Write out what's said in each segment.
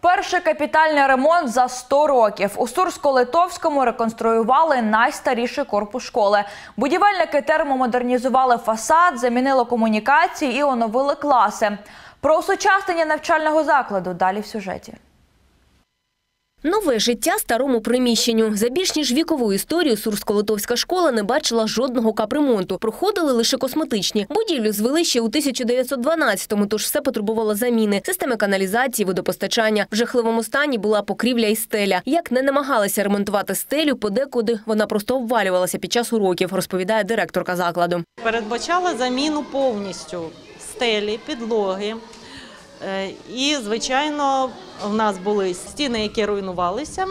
Перший капітальний ремонт за 100 років. У Сурсько-Литовському реконструювали найстаріший корпус школи. Будівельники термомодернізували фасад, замінили комунікації і оновили класи. Про осучаснення навчального закладу далі в сюжеті. Нове життя старому приміщенню. За більш ніж вікову історію Сурсько-Литовська школа не бачила жодного капремонту. Проходили лише косметичні. Будівлю звели ще у 1912-му, тож все потребувало заміни. Системи каналізації, водопостачання. В жахливому стані була покрівля і стеля. Як не намагалися ремонтувати стелю, подекуди вона просто обвалювалася під час уроків, розповідає директорка закладу. Передбачала заміну повністю стелі, підлоги. І, звичайно, в нас були стіни, які руйнувалися.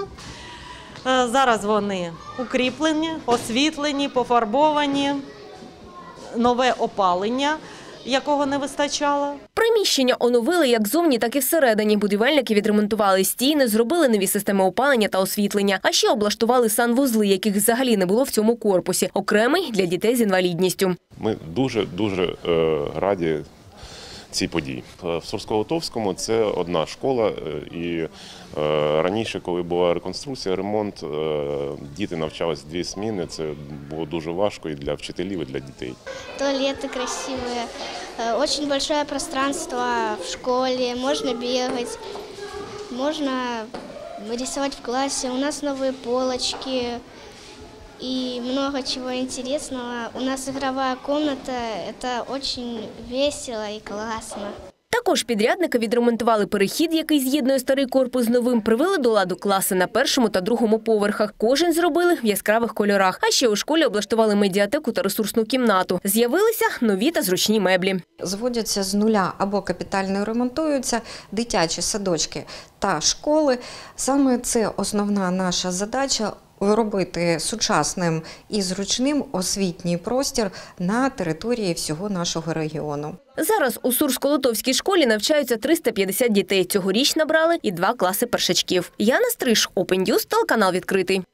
Зараз вони укріплені, освітлені, пофарбовані, нове опалення, якого не вистачало. Приміщення оновили як зовні, так і всередині. Будівельники відремонтували стіни, зробили нові системи опалення та освітлення. А ще облаштували санвузли, яких взагалі не було в цьому корпусі. Окремий для дітей з інвалідністю. Ми дуже раді цій події. В Сурсько-Литовському це одна школа, і раніше, коли була реконструкція, ремонт, діти навчалися 2 зміни, це було дуже важко і для вчителів, і для дітей. Туалеты красивые, очень большое пространство в школе, можно бегать, можно рисовать в классе, у нас новые полочки и много чего интересного. У нас игровая комната, это очень весело и классно. Також підрядники відремонтували перехід, який з'єднує старий корпус з новим, привели до ладу класи на 1-му та 2-му поверхах. Кожен зробили в яскравих кольорах. А ще у школі облаштували медіатеку та ресурсну кімнату. З'явилися нові та зручні меблі. Зводяться з нуля або капітально ремонтуються дитячі садочки та школи. Саме це основна наша задача – робити сучасним і зручним освітній простір на території всього нашого регіону. Зараз у Сурсько-Литовській школі навчаються 350 дітей. Цьогоріч набрали і 2 класи першачків. Яна Стриж, Open News, телеканал «Відкритий».